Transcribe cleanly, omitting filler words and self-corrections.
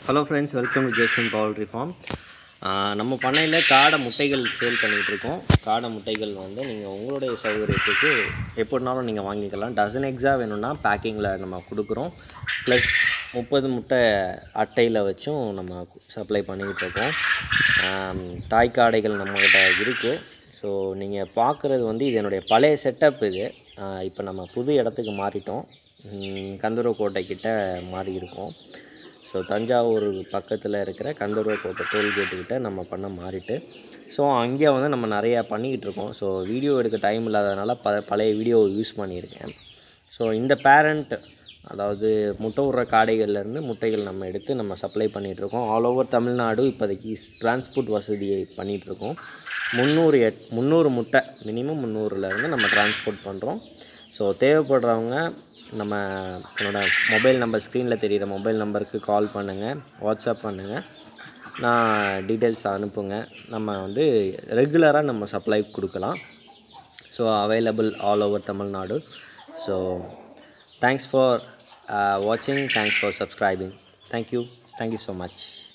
Hello friends, welcome to Jeslin Poultry Farm. நம்ம பண்ணையில் காடை முட்டைகள் சேல் பண்ணிகிட்ருக்கோம். காடை முட்டைகள் வந்து நீங்கள் உங்களுடைய சௌகரியத்துக்கு எப்படினாலும் நீங்கள் வாங்கிக்கலாம். டசன் எக்ஸாக வேணும்னா பேக்கிங்கில் நம்ம கொடுக்குறோம். ப்ளஸ் 30 முட்டை அட்டையில் வச்சும் நம்ம சப்ளை பண்ணிக்கிட்டுருக்கோம். தாய் காடைகள் நம்மக்கிட்ட இருக்குது. ஸோ நீங்கள் பார்க்குறது வந்து இது என்னுடைய பழைய செட்டப். இது இப்போ நம்ம புது இடத்துக்கு மாறிட்டோம். கந்தரவக்கோட்டைக்கிட்ட மாறி இருக்கோம். ஸோ தஞ்சாவூர் பக்கத்தில் இருக்கிற கந்தரவக்கோட்டை டோல்கேட்டுக்கிட்ட நம்ம பண்ண மாறிட்டு ஸோ அங்கே வந்து நம்ம நிறையா பண்ணிக்கிட்டு இருக்கோம். ஸோ வீடியோ எடுக்க டைம் இல்லாததுனால பழைய வீடியோவை யூஸ் பண்ணியிருக்கேன். ஸோ இந்த பேரண்ட் அதாவது முட்டை விடுற காடைகள்லேருந்து முட்டைகள் நம்ம எடுத்து நம்ம சப்ளை பண்ணிகிட்ருக்கோம். ஆல் ஓவர் தமிழ்நாடு இப்போதைக்கு டிரான்ஸ்போர்ட் வசதியை பண்ணிகிட்ருக்கோம். 300 முட்டை மினிமம் 300லேருந்து நம்ம டிரான்ஸ்போர்ட் பண்ணுறோம். ஸோ தேவைப்படுறவங்க நம்ம என்னோடய மொபைல் நம்பர் ஸ்க்ரீனில் தெரிகிற மொபைல் நம்பருக்கு கால் பண்ணுங்கள், வாட்ஸ்அப் பண்ணுங்கள், நான் டீட்டெயில்ஸ் அனுப்புங்க. நம்ம வந்து ரெகுலராக நம்ம சப்ளை கொடுக்கலாம். So available all over Tamil Nadu. So thanks for வாட்சிங், thanks for subscribing. Thank you so much.